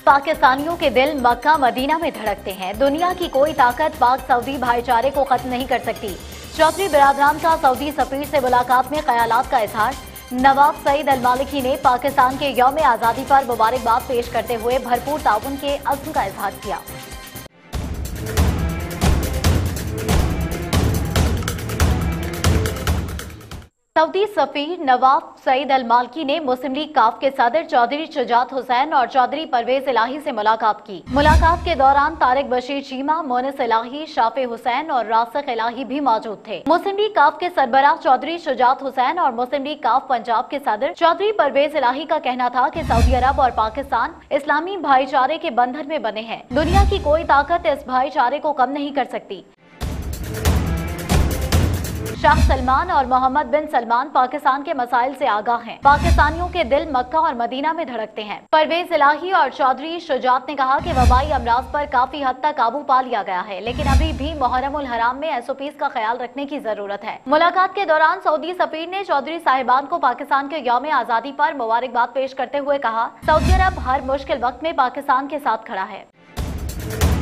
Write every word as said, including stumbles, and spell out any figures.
पाकिस्तानियों के दिल मक्का मदीना में धड़कते हैं। दुनिया की कोई ताकत पाक सऊदी भाईचारे को खत्म नहीं कर सकती। चौधरी बिरादरान का सऊदी सफीर से मुलाकात में ख्यालात का इजहार। नवाब सईद अल मालिकी ने पाकिस्तान के यौम आज़ादी पर मुबारकबाद पेश करते हुए भरपूर ताउन के अज़्म का इजहार किया। सऊदी सफीर नवाब सईद अल मालिकी ने मुस्लिम लीग काफ के सदर चौधरी शुजात हुसैन और चौधरी परवेज इलाही से मुलाकात की। मुलाकात के दौरान तारिक बशीर चीमा, मोनिस इलाही, शाफे हुसैन और रासिक इलाही भी मौजूद थे। मुस्लिम लीग काफ के सरबराह चौधरी शुजात हुसैन और मुस्लिम लीग काफ पंजाब के सदर चौधरी परवेज इलाही का कहना था कि सऊदी अरब और पाकिस्तान इस्लामी भाईचारे के बंधन में बने हैं। दुनिया की कोई ताकत इस भाईचारे को कम नहीं कर सकती। शाह सलमान और मोहम्मद बिन सलमान पाकिस्तान के मसाइल से आगाह हैं। पाकिस्तानियों के दिल मक्का और मदीना में धड़कते हैं। परवेज इलाही और चौधरी शुजात ने कहा कि वबाई अमराज पर काफी हद तक काबू पा लिया गया है, लेकिन अभी भी मुहर्रम उल हराम में एस ओ पीज़ का ख्याल रखने की जरूरत है। मुलाकात के दौरान सऊदी सफीर ने चौधरी साहिबान को पाकिस्तान के यौम आज़ादी पर मुबारकबाद पेश करते हुए कहा, सऊदी अरब हर मुश्किल वक्त में पाकिस्तान के साथ खड़ा है।